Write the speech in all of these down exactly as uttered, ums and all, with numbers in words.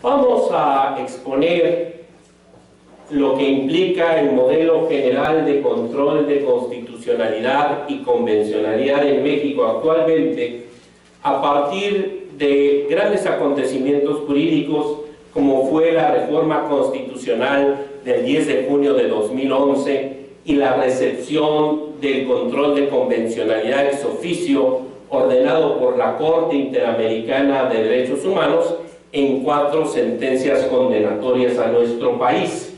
Vamos a exponer lo que implica el modelo general de control de constitucionalidad y convencionalidad en México actualmente, a partir de grandes acontecimientos jurídicos como fue la reforma constitucional del diez de junio de dos mil once y la recepción del control de convencionalidad ex oficio ordenado por la Corte Interamericana de Derechos Humanos en cuatro sentencias condenatorias a nuestro país.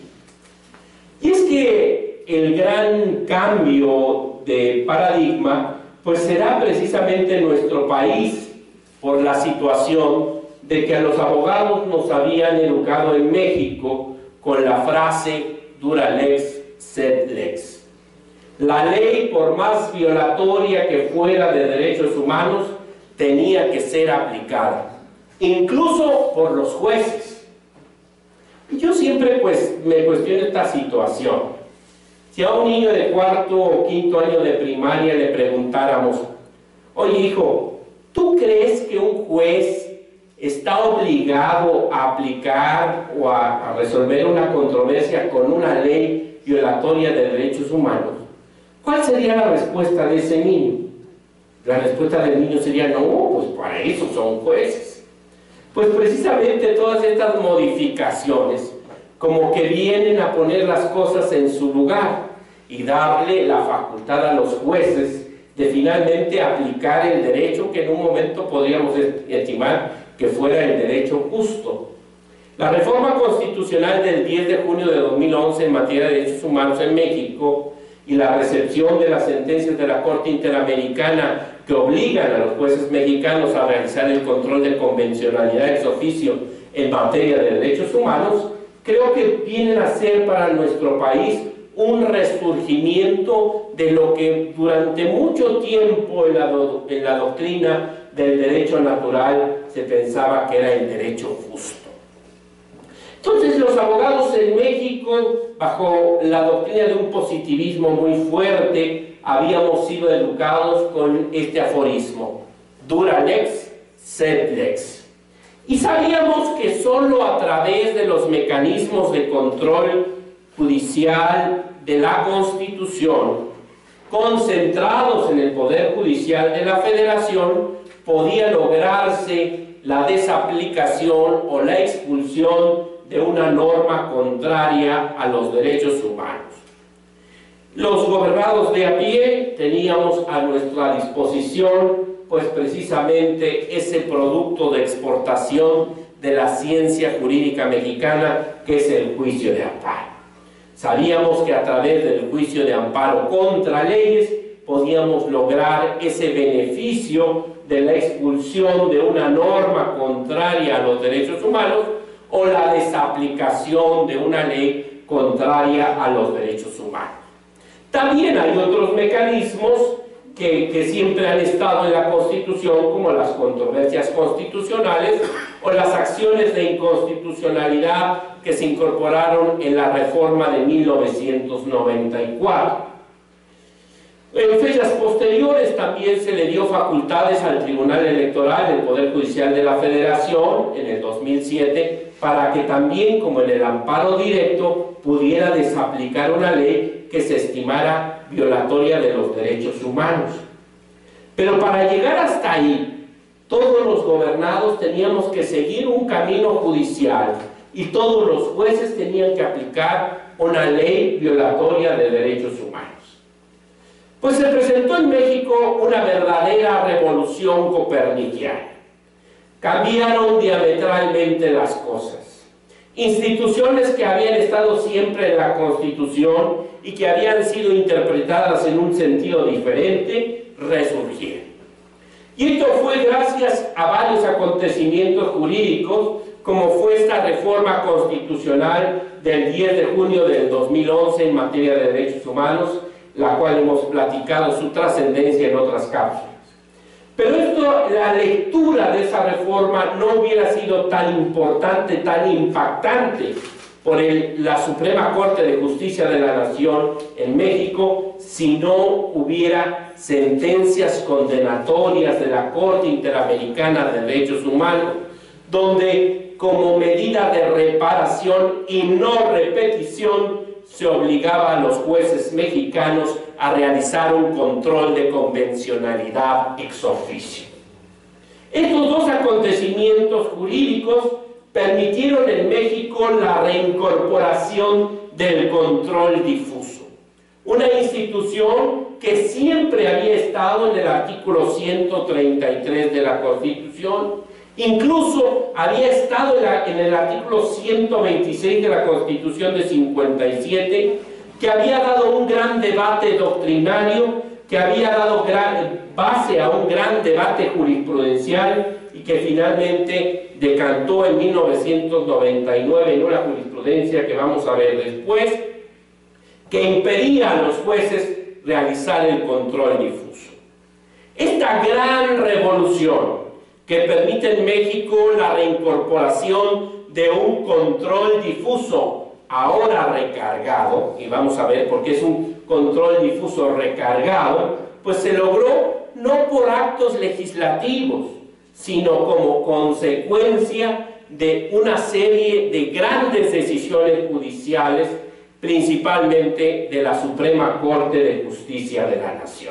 Y es que el gran cambio de paradigma pues será precisamente en nuestro país por la situación de que a los abogados nos habían educado en México con la frase dura lex sed lex. La ley, por más violatoria que fuera de derechos humanos, tenía que ser aplicada, incluso por los jueces. Y yo siempre pues me cuestiono esta situación. Si a un niño de cuarto o quinto año de primaria le preguntáramos: oye hijo, ¿tú crees que un juez está obligado a aplicar o a, a resolver una controversia con una ley violatoria de derechos humanos? ¿Cuál sería la respuesta de ese niño? La respuesta del niño sería: no, pues para eso son jueces. Pues precisamente todas estas modificaciones como que vienen a poner las cosas en su lugar y darle la facultad a los jueces de finalmente aplicar el derecho que en un momento podríamos estimar que fuera el derecho justo. La reforma constitucional del diez de junio de dos mil once en materia de derechos humanos en México y la recepción de las sentencias de la Corte Interamericana que obligan a los jueces mexicanos a realizar el control de convencionalidad ex oficio en materia de derechos humanos, creo que vienen a ser para nuestro país un resurgimiento de lo que durante mucho tiempo en la, do, en la doctrina del derecho natural se pensaba que era el derecho justo. Entonces los abogados en México, bajo la doctrina de un positivismo muy fuerte, habíamos sido educados con este aforismo: dura lex sed lex. Y sabíamos que solo a través de los mecanismos de control judicial de la Constitución, concentrados en el Poder Judicial de la Federación, podía lograrse la desaplicación o la expulsión de una norma contraria a los derechos humanos. Los gobernados de a pie teníamos a nuestra disposición pues precisamente ese producto de exportación de la ciencia jurídica mexicana que es el juicio de amparo. Sabíamos que a través del juicio de amparo contra leyes podíamos lograr ese beneficio de la expulsión de una norma contraria a los derechos humanos o la desaplicación de una ley contraria a los derechos humanos. También hay otros mecanismos que, que siempre han estado en la Constitución, como las controversias constitucionales o las acciones de inconstitucionalidad que se incorporaron en la reforma de mil novecientos noventa y cuatro. En fechas posteriores también se le dio facultades al Tribunal Electoral del Poder Judicial de la Federación en el dos mil siete para que también, como en el amparo directo, pudiera desaplicar una ley que se estimara violatoria de los derechos humanos. Pero para llegar hasta ahí, todos los gobernados teníamos que seguir un camino judicial y todos los jueces tenían que aplicar una ley violatoria de derechos humanos. Pues se presentó en México una verdadera revolución copernicana. Cambiaron diametralmente las cosas. Instituciones que habían estado siempre en la Constitución y que habían sido interpretadas en un sentido diferente, resurgieron. Y esto fue gracias a varios acontecimientos jurídicos, como fue esta reforma constitucional del diez de junio del dos mil once en materia de derechos humanos, la cual hemos platicado su trascendencia en otras cápsulas. Pero esto, la lectura de esa reforma no hubiera sido tan importante, tan impactante por el, la Suprema Corte de Justicia de la Nación en México si no hubiera sentencias condenatorias de la Corte Interamericana de Derechos Humanos, donde como medida de reparación y no repetición, se obligaba a los jueces mexicanos a realizar un control de convencionalidad ex oficio. Estos dos acontecimientos jurídicos permitieron en México la reincorporación del control difuso, una institución que siempre había estado en el artículo ciento treinta y tres de la Constitución, incluso había estado en, la, en el artículo ciento veintiséis de la Constitución de cincuenta y siete, que había dado un gran debate doctrinario, que había dado gran, base a un gran debate jurisprudencial y que finalmente decantó en mil novecientos noventa y nueve en una jurisprudencia que vamos a ver después, que impedía a los jueces realizar el control difuso. Esta gran revolución que permite en México la reincorporación de un control difuso ahora recargado, y vamos a ver por qué es un control difuso recargado, pues se logró no por actos legislativos, sino como consecuencia de una serie de grandes decisiones judiciales, principalmente de la Suprema Corte de Justicia de la Nación.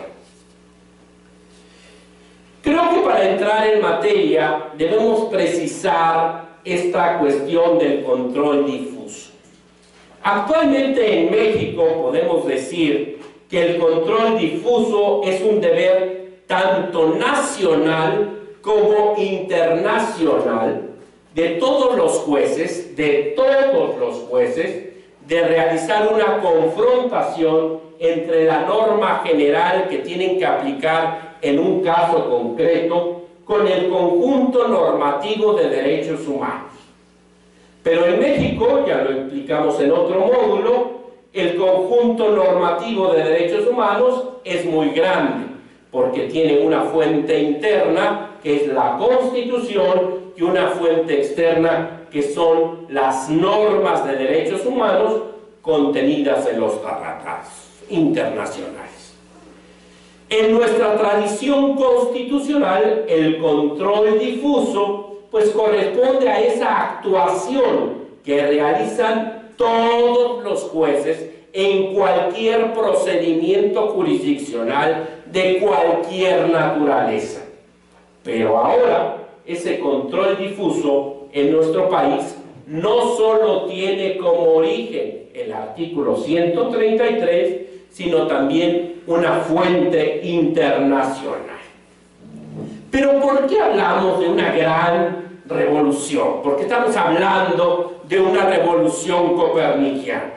Creo que para entrar en materia debemos precisar esta cuestión del control difuso. Actualmente en México podemos decir que el control difuso es un deber tanto nacional como internacional de todos los jueces, de todos los jueces, de realizar una confrontación entre la norma general que tienen que aplicar en un caso concreto con el conjunto normativo de derechos humanos. Pero en México, ya lo explicamos en otro módulo, el conjunto normativo de derechos humanos es muy grande, porque tiene una fuente interna, que es la Constitución, y una fuente externa, que son las normas de derechos humanos contenidas en los tratados internacionales. En nuestra tradición constitucional, el control difuso pues corresponde a esa actuación que realizan todos los jueces en cualquier procedimiento jurisdiccional de cualquier naturaleza. Pero ahora, ese control difuso en nuestro país no solo tiene como origen el artículo ciento treinta y tres, sino también una fuente internacional. Pero ¿por qué hablamos de una gran revolución? ¿Por qué estamos hablando de una revolución copernicana?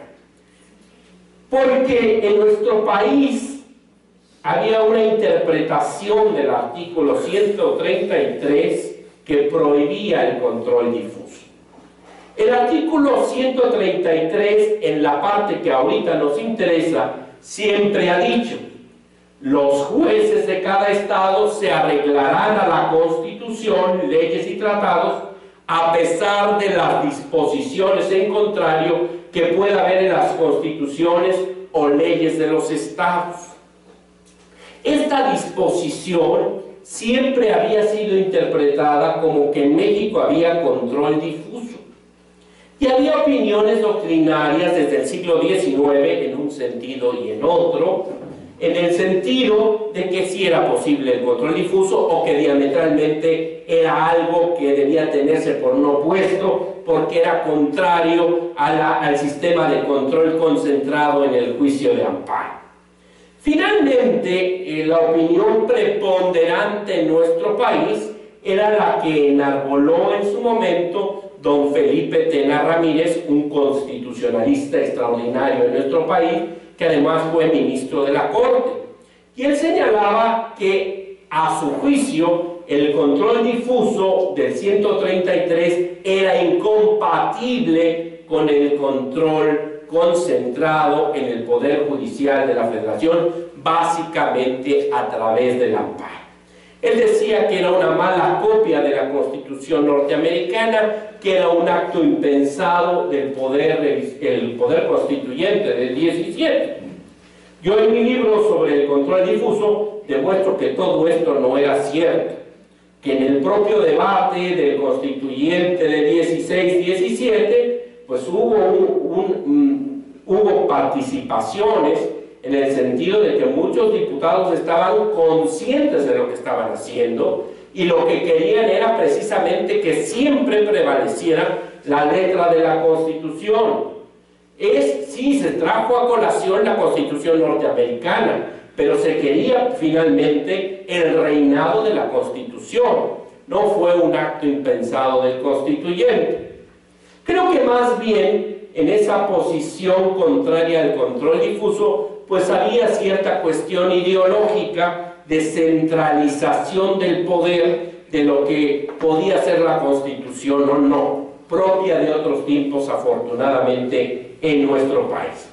Porque en nuestro país había una interpretación del artículo ciento treinta y tres que prohibía el control difuso. El artículo ciento treinta y tres, en la parte que ahorita nos interesa, siempre ha dicho: los jueces de cada estado se arreglarán a la Constitución, leyes y tratados, a pesar de las disposiciones en contrario que pueda haber en las constituciones o leyes de los estados. Esta disposición siempre había sido interpretada como que en México había control difuso. Y había opiniones doctrinarias desde el siglo diecinueve en un sentido y en otro, en el sentido de que sí era posible el control difuso o que diametralmente era algo que debía tenerse por no opuesto porque era contrario a la, al sistema de control concentrado en el juicio de amparo. Finalmente, eh, la opinión preponderante en nuestro país era la que enarboló en su momento don Felipe Tena Ramírez, un constitucionalista extraordinario en nuestro país, que además fue ministro de la Corte. Y él señalaba que, a su juicio, el control difuso del ciento treinta y tres era incompatible con el control concentrado en el Poder Judicial de la Federación, básicamente a través del amparo. Él decía que era una mala copia de la Constitución norteamericana, que era un acto impensado del poder, el poder constituyente del diecisiete. Yo en mi libro sobre el control difuso demuestro que todo esto no era cierto. que en el propio debate del constituyente de dieciséis diecisiete, pues hubo, un, un, un, hubo participaciones en el sentido de que muchos diputados estaban conscientes de lo que estaban haciendo y lo que querían era precisamente que siempre prevaleciera la letra de la Constitución. Es, sí, se trajo a colación la Constitución norteamericana, pero se quería finalmente el reinado de la Constitución. No fue un acto impensado del constituyente. Creo que más bien en esa posición contraria al control difuso, pues había cierta cuestión ideológica de centralización del poder de lo que podía ser la Constitución o no, propia de otros tiempos, afortunadamente, en nuestro país.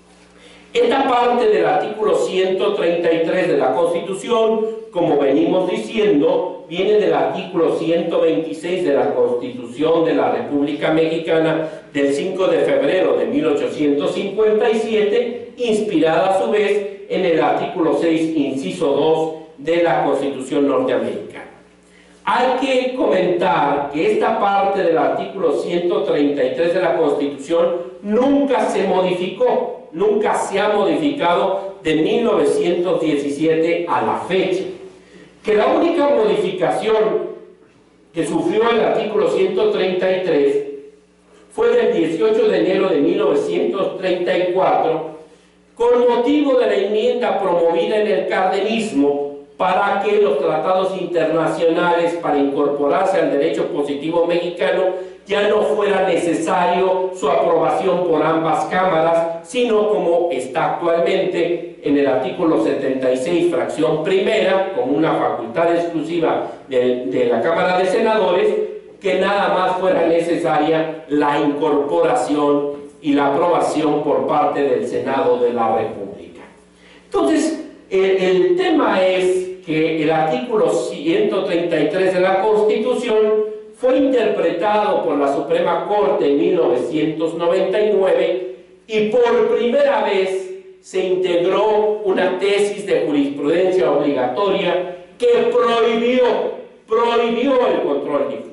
Esta parte del artículo ciento treinta y tres de la Constitución, como venimos diciendo, viene del artículo ciento veintiséis de la Constitución de la República Mexicana del cinco de febrero de mil ochocientos cincuenta y siete, inspirada a su vez en el artículo seis, inciso dos de la Constitución norteamericana. Hay que comentar que esta parte del artículo ciento treinta y tres de la Constitución nunca se modificó, nunca se ha modificado de mil novecientos diecisiete a la fecha. Que la única modificación que sufrió el artículo ciento treinta y tres fue del dieciocho de enero de mil novecientos treinta y cuatro, con motivo de la enmienda promovida en el cardenismo para que los tratados internacionales para incorporarse al derecho positivo mexicano ya no fuera necesario su aprobación por ambas cámaras, sino como está actualmente en el artículo setenta y seis, fracción primera, como una facultad exclusiva de, de la Cámara de Senadores, que nada más fuera necesaria la incorporación y la aprobación por parte del Senado de la República. Entonces, el, el tema es que el artículo ciento treinta y tres de la Constitución fue interpretado por la Suprema Corte en mil novecientos noventa y nueve y por primera vez se integró una tesis de jurisprudencia obligatoria que prohibió, prohibió el control difuso.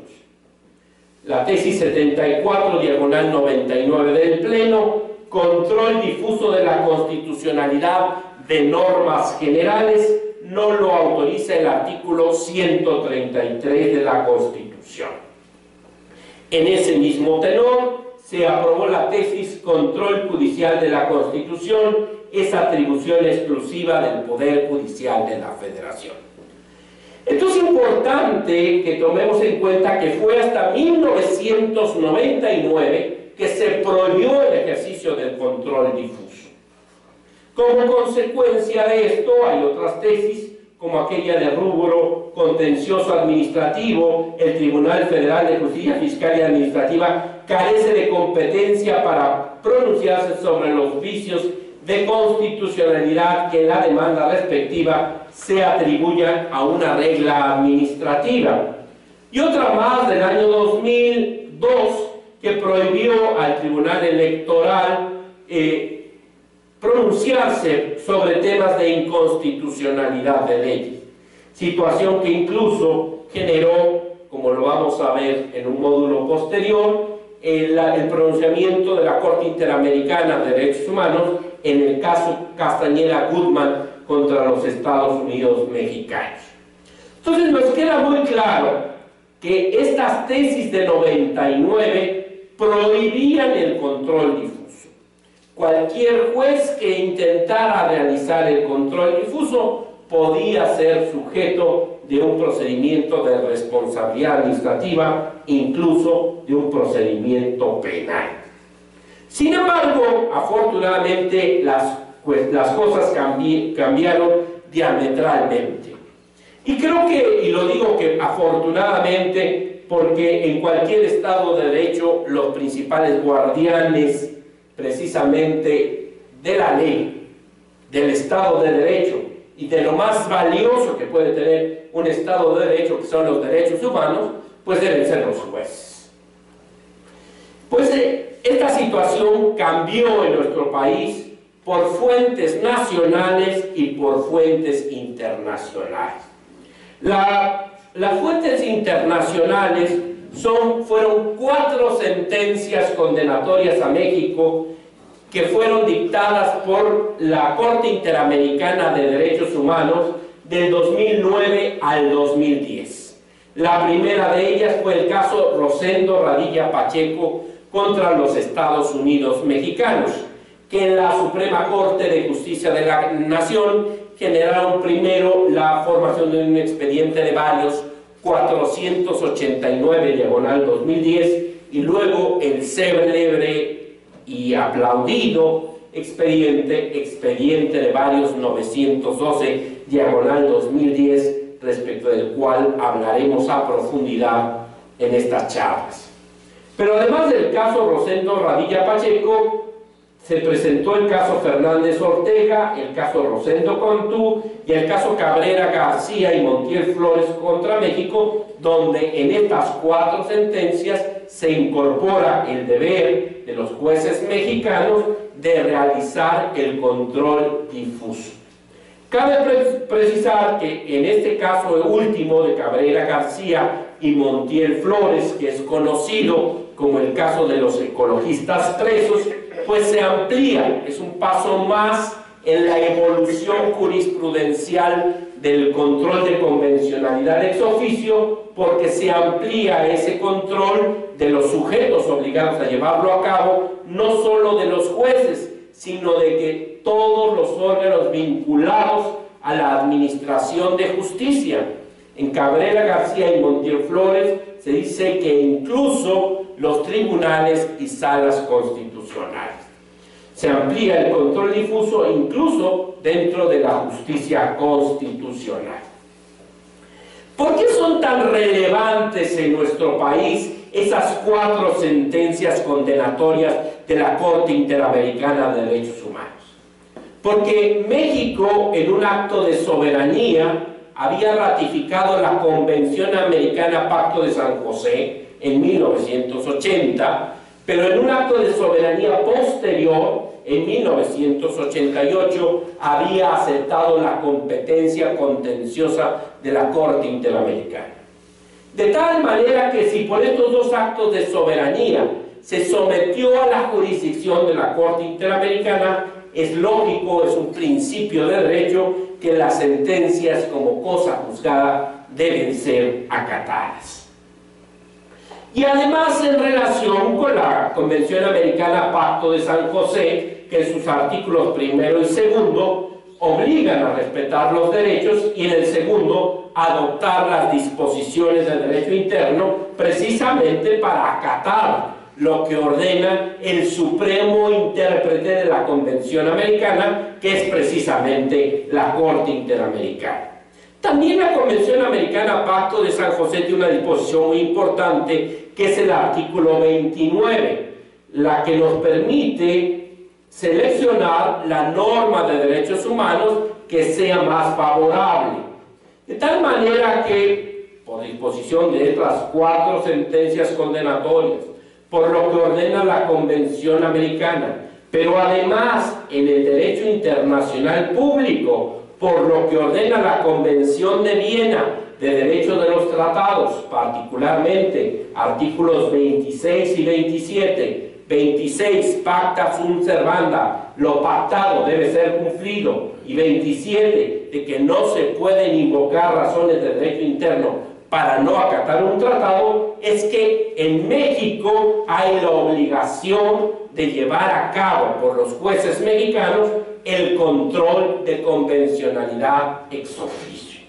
La tesis setenta y cuatro, diagonal noventa y nueve del Pleno, control difuso de la constitucionalidad de normas generales, no lo autoriza el artículo ciento treinta y tres de la Constitución. En ese mismo tenor, se aprobó la tesis control judicial de la Constitución, es atribución exclusiva del Poder Judicial de la Federación. Esto es importante que tomemos en cuenta que fue hasta mil novecientos noventa y nueve que se prohibió el ejercicio del control difuso. Como consecuencia de esto, hay otras tesis, como aquella de rubro contencioso administrativo. El Tribunal Federal de Justicia Fiscal y Administrativa carece de competencia para pronunciarse sobre los vicios de constitucionalidad que en la demanda respectiva se atribuyan a una regla administrativa. Y otra más del año dos mil dos que prohibió al Tribunal Electoral eh, pronunciarse sobre temas de inconstitucionalidad de leyes, situación que incluso generó, como lo vamos a ver en un módulo posterior, el, el pronunciamiento de la Corte Interamericana de Derechos Humanos en el caso Castañeda-Gutmann contra los Estados Unidos mexicanos. Entonces nos queda muy claro que estas tesis de noventa y nueve prohibían el control difuso. Cualquier juez que intentara realizar el control difuso podía ser sujeto de un procedimiento de responsabilidad administrativa, incluso de un procedimiento penal. Sin embargo, afortunadamente las, pues, las cosas cambi cambiaron diametralmente. Y creo que, y lo digo que afortunadamente, porque en cualquier Estado de Derecho los principales guardianes precisamente de la ley, del Estado de Derecho y de lo más valioso que puede tener un Estado de Derecho, que son los derechos humanos, pues deben ser los jueces. Pues eh, esta situación cambió en nuestro país por fuentes nacionales y por fuentes internacionales. La las fuentes internacionales son, fueron cuatro sentencias condenatorias a México que fueron dictadas por la Corte Interamericana de Derechos Humanos del dos mil nueve al dos mil diez. La primera de ellas fue el caso Rosendo Radilla Pacheco contra los Estados Unidos mexicanos, que en la Suprema Corte de Justicia de la Nación generaron primero la formación de un expediente de varios cuatrocientos ochenta y nueve diagonal dos mil diez y luego el célebre y aplaudido expediente, expediente de varios novecientos doce diagonal dos mil diez, respecto del cual hablaremos a profundidad en estas charlas. Pero además del caso Rosendo Radilla Pacheco, se presentó el caso Fernández Ortega, el caso Rosendo Cantú y el caso Cabrera García y Montiel Flores contra México, donde en estas cuatro sentencias se incorpora el deber de los jueces mexicanos de realizar el control difuso. Cabe pre precisar que en este caso último de Cabrera García y Montiel Flores, que es conocido como el caso de los ecologistas presos, pues se amplía, es un paso más en la evolución jurisprudencial del control de convencionalidad ex oficio, porque se amplía ese control de los sujetos obligados a llevarlo a cabo, no solo de los jueces, sino de que todos los órganos vinculados a la administración de justicia. En Cabrera García y Montiel Flores se dice que incluso los tribunales y salas constitucionales. Se amplía el control difuso incluso dentro de la justicia constitucional. ¿Por qué son tan relevantes en nuestro país esas cuatro sentencias condenatorias de la Corte Interamericana de Derechos Humanos? Porque México, en un acto de soberanía, había ratificado la Convención Americana Pacto de San José en mil novecientos ochenta, pero en un acto de soberanía posterior, en mil novecientos ochenta y ocho, había aceptado la competencia contenciosa de la Corte Interamericana. De tal manera que si por estos dos actos de soberanía se sometió a la jurisdicción de la Corte Interamericana, es lógico, es un principio de derecho, que las sentencias como cosa juzgada deben ser acatadas. Y además, en relación con la Convención Americana Pacto de San José, que en sus artículos primero y segundo obligan a respetar los derechos, y en el segundo adoptar las disposiciones del derecho interno precisamente para acatar lo que ordena el supremo intérprete de la Convención Americana, que es precisamente la Corte Interamericana. También la Convención Americana Pacto de San José tiene una disposición muy importante, que es el artículo veintinueve, la que nos permite seleccionar la norma de derechos humanos que sea más favorable. De tal manera que, por disposición de estas cuatro sentencias condenatorias, por lo que ordena la Convención Americana, pero además en el derecho internacional público, por lo que ordena la Convención de Viena de Derechos de los Tratados, particularmente artículos veintiséis y veintisiete, veintiséis, pacta sunt servanda, lo pactado debe ser cumplido, y veintisiete, de que no se pueden invocar razones de derecho interno para no acatar un tratado, es que en México hay la obligación de llevar a cabo por los jueces mexicanos el control de convencionalidad ex oficio.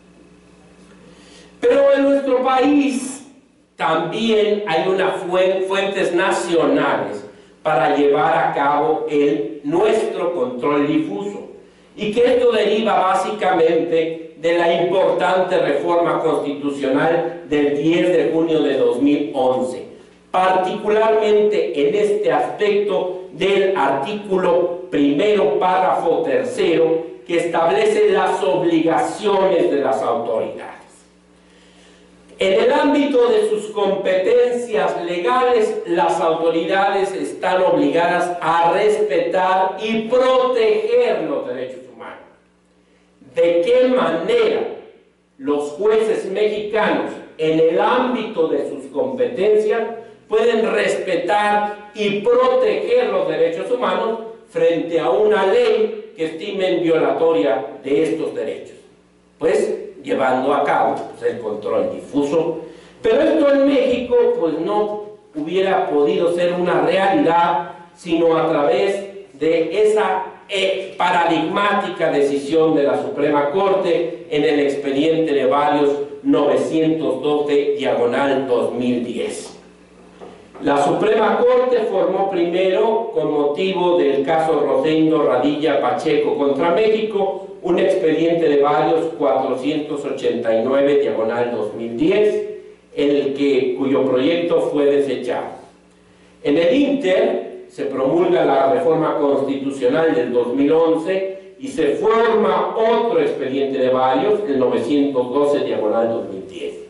Pero en nuestro país también hay unas fuentes nacionales para llevar a cabo el, nuestro control difuso, y que esto deriva básicamente de la importante reforma constitucional del diez de junio de dos mil once, particularmente en este aspecto del artículo primero, párrafo tercero, que establece las obligaciones de las autoridades. En el ámbito de sus competencias legales, las autoridades están obligadas a respetar y proteger los derechos humanos. ¿De qué manera los jueces mexicanos, en el ámbito de sus competencias, pueden respetar y proteger los derechos humanos frente a una ley que estimen violatoria de estos derechos, pues llevando a cabo pues, el control difuso. Pero esto en México pues no hubiera podido ser una realidad sino a través de esa eh, paradigmática decisión de la Suprema Corte en el expediente de varios novecientos doce diagonal dos mil diez. La Suprema Corte formó primero, con motivo del caso Rosendo Radilla Pacheco contra México, un expediente de varios cuatrocientos ochenta y nueve diagonal dos mil diez, en el que, cuyo proyecto fue desechado. En el Inter se promulga la reforma constitucional del dos mil once y se forma otro expediente de varios, el novecientos doce diagonal dos mil diez.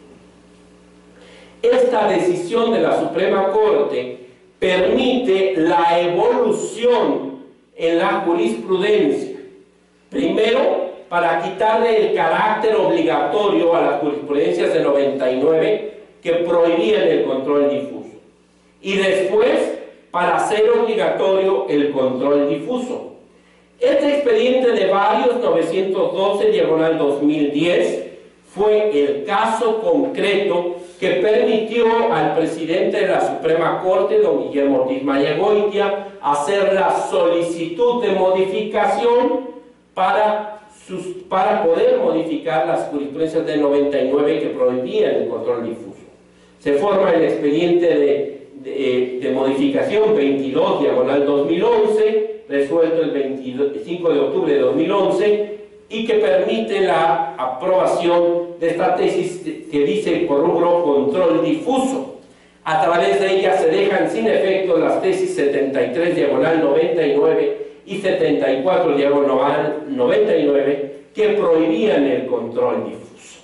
Esta decisión de la Suprema Corte permite la evolución en la jurisprudencia. Primero, para quitarle el carácter obligatorio a las jurisprudencias de noventa y nueve que prohibían el control difuso. Y después, para hacer obligatorio el control difuso. Este expediente de varios novecientos doce diagonal dos mil diez fue el caso concreto que permitió al presidente de la Suprema Corte, don Guillermo Ortiz Mayagoitia, hacer la solicitud de modificación para, sus, para poder modificar las jurisprudencias de noventa y nueve que prohibían el control difuso. Se forma el expediente de, de, de modificación veintidós diagonal dos mil once, resuelto el veinticinco de octubre de dos mil once, y que permite la aprobación de esta tesis que dice por rubro control difuso. A través de ella se dejan sin efecto las tesis setenta y tres diagonal noventa y nueve y setenta y cuatro diagonal noventa y nueve que prohibían el control difuso.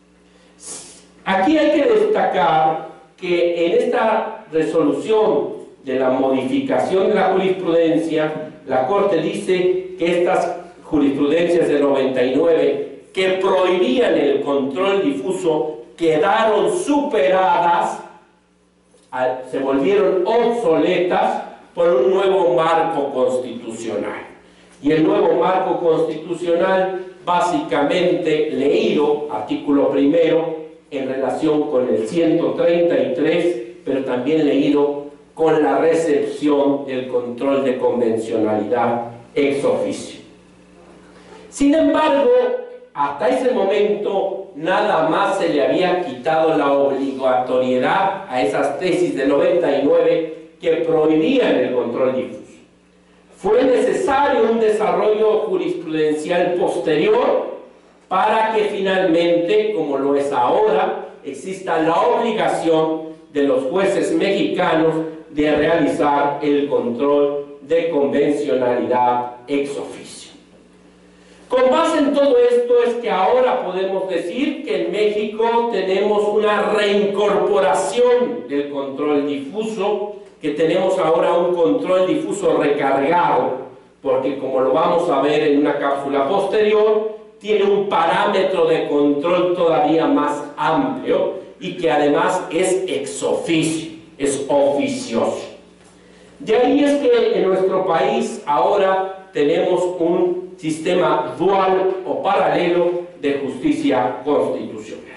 Aquí hay que destacar que en esta resolución de la modificación de la jurisprudencia, la Corte dice que estas jurisprudencias de noventa y nueve que prohibían el control difuso quedaron superadas, se volvieron obsoletas por un nuevo marco constitucional. Y el nuevo marco constitucional, básicamente leído, artículo primero, en relación con el ciento treinta y tres, pero también leído con la recepción del control de convencionalidad ex oficio. Sin embargo, hasta ese momento nada más se le había quitado la obligatoriedad a esas tesis de noventa y nueve que prohibían el control difuso. Fue necesario un desarrollo jurisprudencial posterior para que finalmente, como lo es ahora, exista la obligación de los jueces mexicanos de realizar el control de convencionalidad ex oficio. Con base en todo esto es que ahora podemos decir que en México tenemos una reincorporación del control difuso, que tenemos ahora un control difuso recargado, porque como lo vamos a ver en una cápsula posterior, tiene un parámetro de control todavía más amplio y que además es ex oficio, es oficioso. De ahí es que en nuestro país ahora tenemos un sistema dual o paralelo de justicia constitucional.